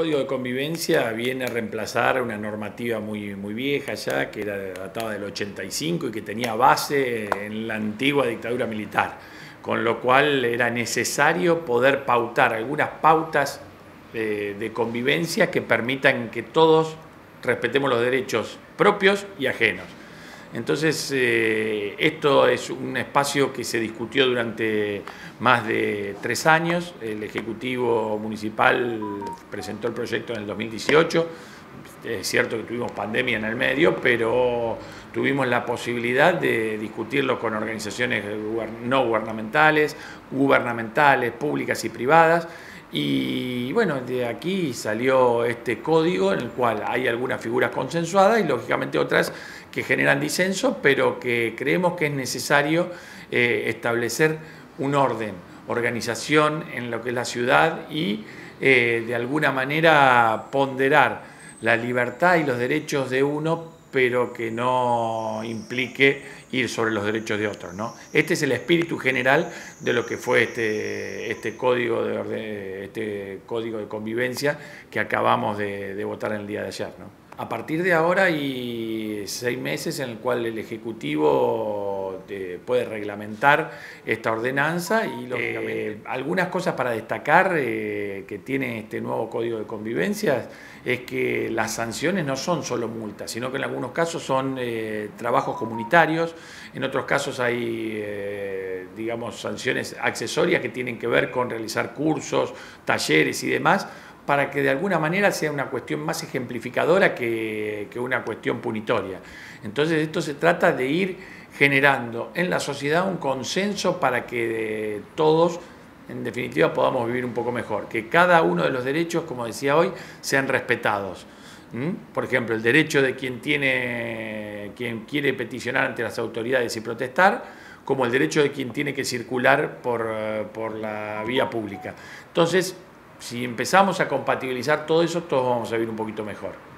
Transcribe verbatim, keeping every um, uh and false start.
El Código de Convivencia viene a reemplazar una normativa muy, muy vieja ya, que era datada del ochenta y cinco y que tenía base en la antigua dictadura militar, con lo cual era necesario poder pautar algunas pautas de, de convivencia que permitan que todos respetemos los derechos propios y ajenos. Entonces, eh, esto es un espacio que se discutió durante más de tres años. El Ejecutivo Municipal presentó el proyecto en el dos mil dieciocho. Es cierto que tuvimos pandemia en el medio, pero tuvimos la posibilidad de discutirlo con organizaciones no gubernamentales, gubernamentales, públicas y privadas. Y bueno, de aquí salió este código en el cual hay algunas figuras consensuadas y lógicamente otras que generan disenso, pero que creemos que es necesario eh, establecer un orden, organización en lo que es la ciudad y eh, de alguna manera ponderar la libertad y los derechos de uno, pero que no implique ir sobre los derechos de otros, ¿no? Este es el espíritu general de lo que fue este, este, código, de, este código de convivencia que acabamos de, de votar en el día de ayer, ¿no? A partir de ahora hay seis meses en el cual el Ejecutivo eh, puede reglamentar esta ordenanza y lógicamente eh, algunas cosas para destacar eh, que tiene este nuevo Código de Convivencia es que las sanciones no son solo multas, sino que en algunos casos son eh, trabajos comunitarios, en otros casos hay eh, digamos sanciones accesorias que tienen que ver con realizar cursos, talleres y demás, para que de alguna manera sea una cuestión más ejemplificadora que, que una cuestión punitoria. Entonces esto se trata de ir generando en la sociedad un consenso para que eh, todos, en definitiva, podamos vivir un poco mejor, que cada uno de los derechos, como decía hoy, sean respetados. ¿Mm? Por ejemplo, el derecho de quien, tiene, quien quiere peticionar ante las autoridades y protestar, como el derecho de quien tiene que circular por, por la vía pública. Entonces, si empezamos a compatibilizar todo eso, todos vamos a vivir un poquito mejor.